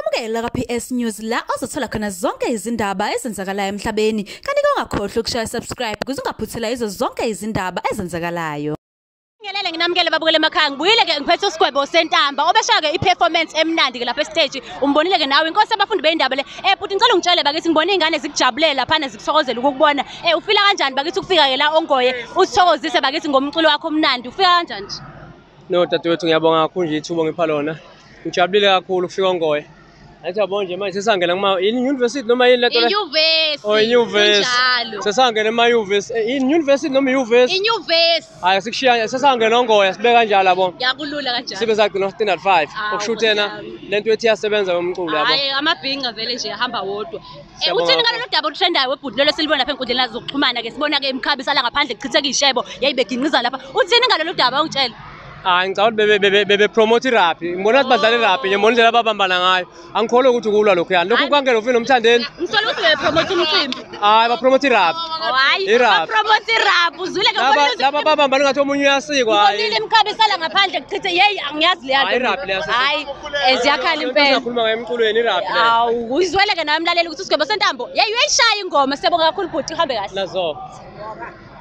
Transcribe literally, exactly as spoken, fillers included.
Siyakwamukela ka-P S News la ozothola khona zonke izindaba ezenzakalayo emhlabeni kanti ungakhohlwa ukushaya subscribe ukuze ungaphuthela izo zonke izindaba ezenzakalayo. Ngelele nginamukele babukele emakhaya ngibuyile ke ngiphethe uSgwebo sentamba obeshaya ke iperformance emnandi ke lapha estage umbonile ke nawe inkosi abafundi beindaba le eh futhi ngicela ungitshele bakithi ngibona izingane zikujabulela phana zikuthokozela ukukubona eh ufila kanjani bakithi ukufika ke la ongoye usithokozise bakithi ngomculo wakho omnandi ufika kanjani nje? No dadewethu ngiyabonga kakhulu nje ithuba ngipha lona. Ngijabulile kakhulu ukufika ongoye. Athi yabona nje manje sesangena kuma university noma yini leto le? Inyuvesi. Oh inyuvesi. Sesangena ema university. In university noma inyuvesi? Inyuvesi. Hayi sikushiya sesangena ongoye sibe kanjalo yabo. Yakulula kanjani? Sibe sagcina standard five. Okushuthena lento ethi yasebenza yomculo yabo. Hayi amabhinqa vele nje ahamba wodwa. Eh uthini ngalolu daba olutrendayo webhuti lelo silibona lapha enkundleni zokuxhumana ke sibona ke imkhabisala ngaphandle kuchitheka ishebo yayibeginqiza lapha. Uthini ngalolu daba ungitshela? Ah ngicabanga bebe bebe bebe promote rap. Ngibona sibadlale rap nje ngibona indlela ababambana ngayo. Angikholwa ukuthi ukulwa lokho yani. Lokho kwangena ufina umthandeni. Ngisola ukuthi bebe promote umcimbi. Hayi ba promote rap. Hayi ba promote rap uzwile ke laba laba babambana ngathi omunye uyasikwa hayi. Ngibonile imkhabisala ngaphandle kuchithe hey angiyazi le hayi rap le hayi eziyakhala impela. Ukhuluma ngemculweni rap le. Awu uzwele ke nawe umlaleli ukuthi uSgwebo sentambo hey uyayishaya ingoma siyabonga kakhulu bhuti uhambe kahle. Nazo.